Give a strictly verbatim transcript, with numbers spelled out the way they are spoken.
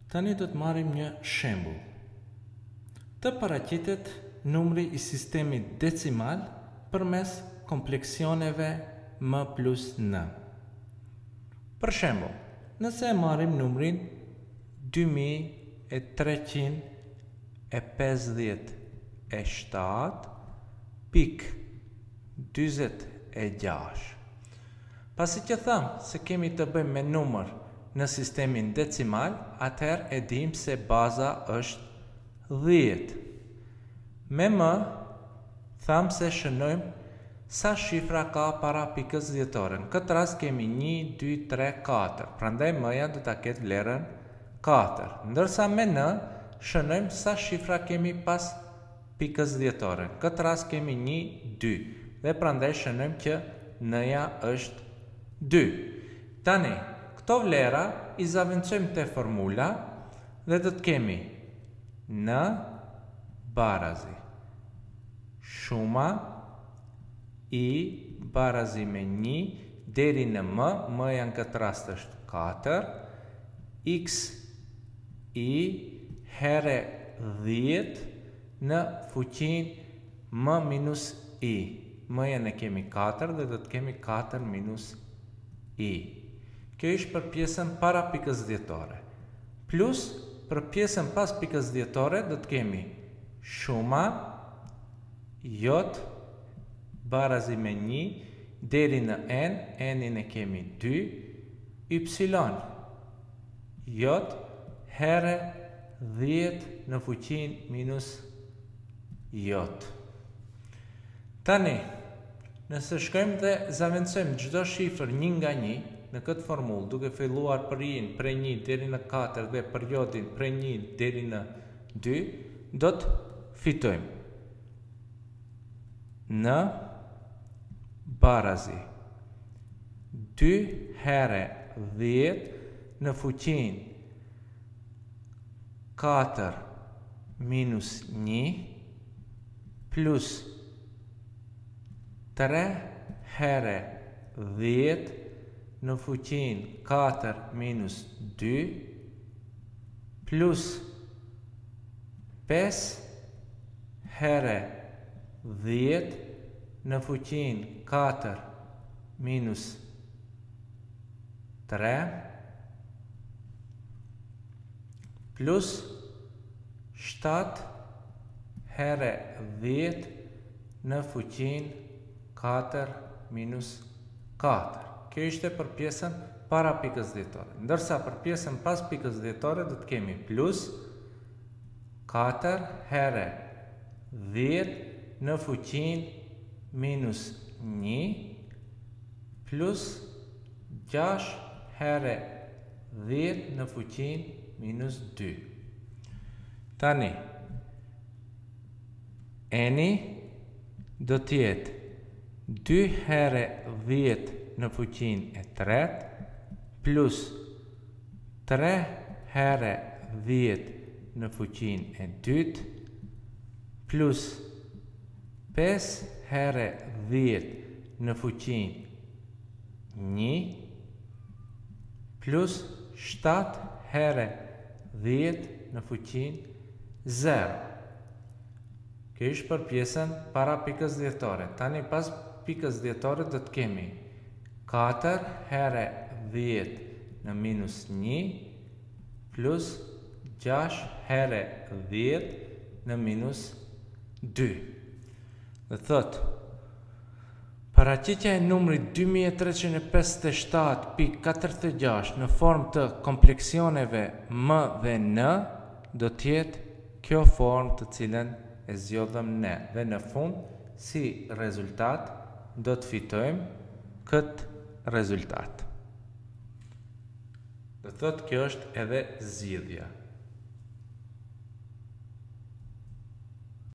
Tani do të marrim një shembull. Të paraqitet numri i sistemit decimal përmes kompleksioneve m plus n. Për shembull, nëse e marrim numrin dy mijë e treqind e pesëdhjetë e shtatë pikë dyzet e gjashtë. Pasi që thamë se kemi të bëjmë me numër në sistemin decimal, atëherë e dim se baza është dhjetë. Me më, thamë se shënojmë sa shifra ka para pikës dhjetore. Në këtë rast kemi një, dy, tre, katër. Prandaj mëja do ta ketë vlerën katër. Ndërsa me në, shënojmë sa shifra kemi pas pikës dhjetore. Në këtë rast kemi një, dy. Dhe prandaj shënojmë që n-ja është dy. Tani, këto vlera i zaventësojmë te formula dhe do të kemi n barazi shuma i barazi me një deri në m, m-ja në këtë rast është katër, x i here dhjetë në fuqin m minus i. M-ja ne kemi katër dhe do të kemi katër minus i. Kjo ishtë për pjesën para pikës dhjetore. Plus, për pjesën pas pikës dhjetore, do të kemi shuma, jot, barazi me një, deri në n, n-in e kemi dy, y, jot, here dhjetë në fuqin minus jot. Tani, nëse shkojmë dhe zaventësojmë çdo shifër një nga një, në këtë formullë, duke filluar për i-n prej një deri në katër dhe për jotin prej një deri në dy, do të fitojmë n barazi dy here dhjetë në fuqin katër minus një plus tre here dhjetë në fuqin katër minus dy plus pesë here dhjetë në fuqin katër minus tre plus shtatë here dhjetë në fuqin katër minus katër. Kjo ishte për pjesën para pikës dhjetore. Ndërsa për pjesën pas pikës dhjetore do të kemi plus katër here dhjetë në fuqin minus një plus gjashtë here dhjetë në fuqin minus dy. Tani, n-i do t'jetë dy here dhjetë në fuqin e tretë plus tre here dhjetë në fuqin e dytë plus pesë here dhjetë në fuqin një plus shtatë here dhjetë në fuqin zero. Kjo ishtë për pjesën para pikës dhjetore. Tani pas pikës dhjetore do të kemi katër here dhjetë në minus një plus gjashtë here dhjetë në minus dy. Dhe thot, paraqitja e numrit dy mijë e treqind e pesëdhjetë e shtatë pikë katërdhjetë e gjashtë në formë të kompleksioneve m dhe n do t'jetë kjo formë të cilën e zgjodhëm ne. Dhe në fund, si rezultat, do të fitojmë këtë rezultat. Dhe thot, kjo është edhe zgjidhja.